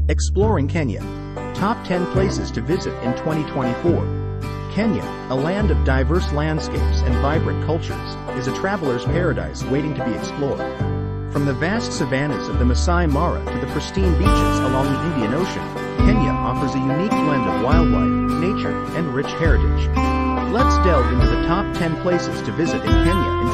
Exploring Kenya. Top 10 places to visit in 2024. Kenya, a land of diverse landscapes and vibrant cultures, is a traveler's paradise waiting to be explored. From the vast savannas of the Masai Mara to the pristine beaches along the Indian Ocean, Kenya offers a unique blend of wildlife, nature, and rich heritage. Let's delve into the top 10 places to visit in Kenya in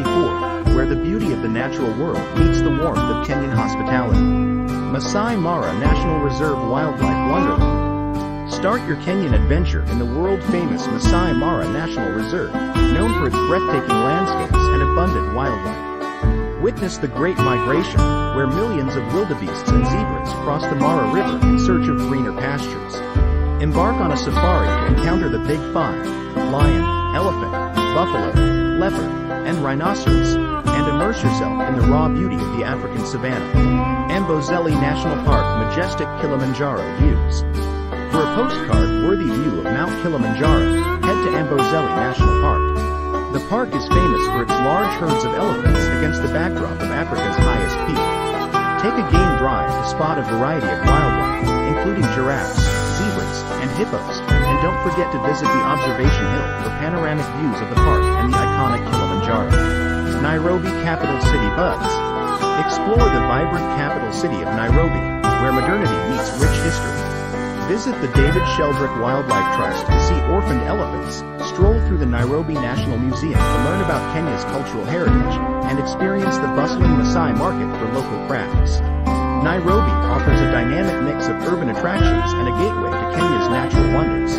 2024, where the beauty of the natural world meets the warmth of Kenyan hospitality. Masai Mara National Reserve Wildlife Wonderland. Start your Kenyan adventure in the world-famous Masai Mara National Reserve, known for its breathtaking landscapes and abundant wildlife. Witness the Great Migration, where millions of wildebeests and zebras cross the Mara River in search of greener pastures. Embark on a safari to encounter the Big Five: lion, elephant, buffalo, leopard, and rhinoceros, and immerse yourself in the raw beauty of the African savanna. Amboseli National Park majestic Kilimanjaro views. For a postcard-worthy view of Mount Kilimanjaro, head to Amboseli National Park. The park is famous for its large herds of elephants against the backdrop of Africa's highest peak. Take a game drive to spot a variety of wildlife, including giraffes, zebras, and hippos, and don't forget to visit the observation hill for panoramic views of the park and the iconic Kilimanjaro. Nairobi Capital City Buzz. Explore the vibrant capital city of Nairobi, where modernity meets rich history. Visit the David Sheldrick Wildlife Trust to see orphaned elephants, stroll through the Nairobi National Museum to learn about Kenya's cultural heritage, and experience the bustling Masai Market for local crafts. Nairobi offers a dynamic mix of urban attractions and a gateway to Kenya's natural wonders.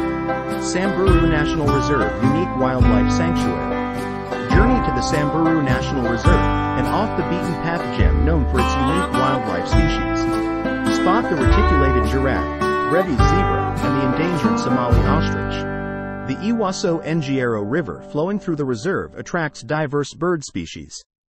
Samburu National Reserve Unique Wildlife Sanctuary. Journey to the Samburu National Reserve, an off-the-beaten-path gem known for its unique wildlife species. Spot the reticulated giraffe, Brevi zebra, and the endangered Somali ostrich. The Ewaso Ngiero River flowing through the reserve attracts diverse bird species.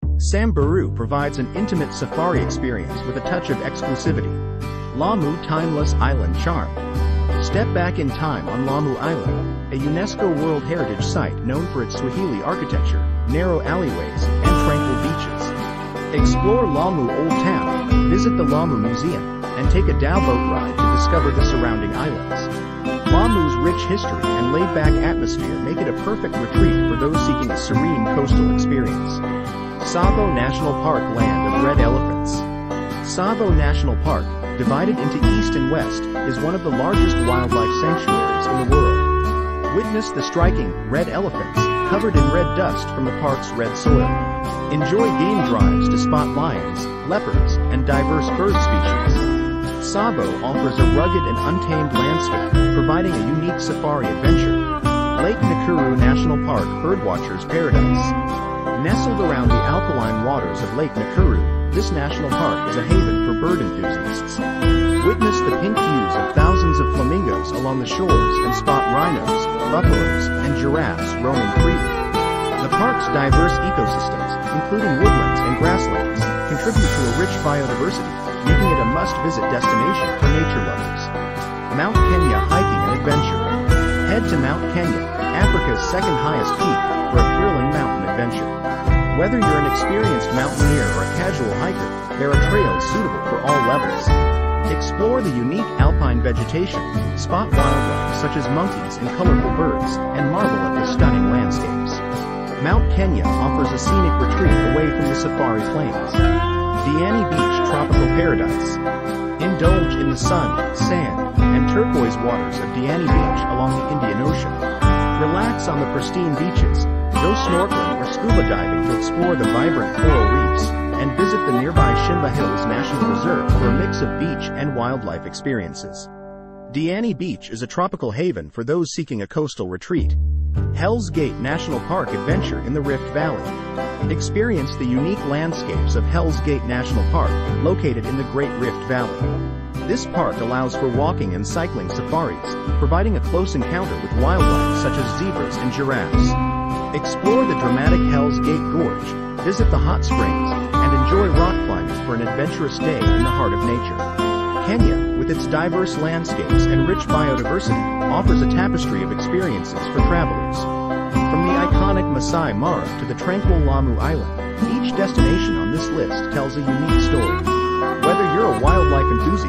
Samburu provides an intimate safari experience with a touch of exclusivity. Lamu Timeless Island Charm. Step back in time on Lamu Island, a UNESCO World Heritage Site known for its Swahili architecture, narrow alleyways, and tranquil beaches. Explore Lamu Old Town, visit the Lamu Museum, and take a dhow boat ride to discover the surrounding islands. Lamu's rich history and laid-back atmosphere make it a perfect retreat for those seeking a serene coastal experience. Tsavo National Park Land of Red Elephants. Tsavo National Park, divided into east and west, is one of the largest wildlife sanctuaries in the world. Witness the striking red elephants, covered in red dust from the park's red soil. Enjoy game drives to spot lions, leopards, and diverse bird species. Tsavo offers a rugged and untamed landscape, providing a unique safari adventure. Lake Nakuru National Park Birdwatcher's Paradise. Nestled around the alkaline waters of Lake Nakuru, this national park is a haven for bird enthusiasts. Witness the pink hues of thousands of flamingos along the shores and spot rhinos, buffaloes, and giraffes roaming freely. The park's diverse ecosystems, including woodlands and grasslands, contribute to a rich biodiversity, making it a must-visit destination for nature lovers. Mount Kenya Hiking and Adventure. Head to Mount Kenya, Africa's second highest peak, for a thrilling mountain adventure. Whether you're an experienced mountaineer or a casual hiker, there are trails suitable for all levels. Explore the unique alpine vegetation, spot wildlife such as monkeys and colorful birds, and marvel at the stunning landscapes. Mount Kenya offers a scenic retreat away from the safari plains. Diani Beach Tropical Paradise. Indulge in the sun, sand, and turquoise waters of Diani Beach along the Indian Ocean. Relax on the pristine beaches, go snorkeling or scuba diving to explore the vibrant coral reefs, and visit the nearby Shimba Hills National Reserve for a mix of beach and wildlife experiences. Diani Beach is a tropical haven for those seeking a coastal retreat. Hell's Gate National Park Adventure in the Rift Valley. Experience the unique landscapes of Hell's Gate National Park, located in the Great Rift Valley. This park allows for walking and cycling safaris, providing a close encounter with wildlife such as zebras and giraffes. Explore the dramatic Hell's Gate Gorge, visit the hot springs, and enjoy rock climbing for an adventurous day in the heart of nature. Kenya, with its diverse landscapes and rich biodiversity, offers a tapestry of experiences for travelers. From the iconic Masai Mara to the tranquil Lamu Island, each destination on this list tells a unique story. Whether you're a wildlife enthusiast, a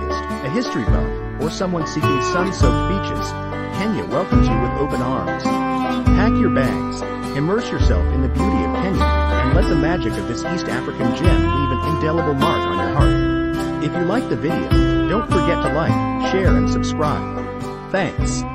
history buff, or someone seeking sun-soaked beaches, Kenya welcomes you with open arms. Pack your bags, immerse yourself in the beauty of Kenya, and let the magic of this East African gem leave an indelible mark on your heart. If you liked the video, don't forget to like, share and subscribe. Thanks.